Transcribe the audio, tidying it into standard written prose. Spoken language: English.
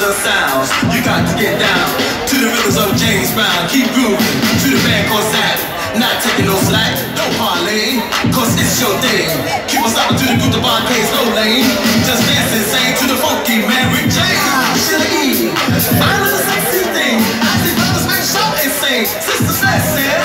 the sounds. You got to get down to the rhythms of James Brown. Keep grooving to the band called Zap. Not taking no slack, no parlay, cause it's your day. Keep on stopping to the group, the barcades, no lane. Just dance and sing to the funky Mary Jane. Shilly, I know the sexy thing. I see brothers make show and sing. Sisters, let's sing.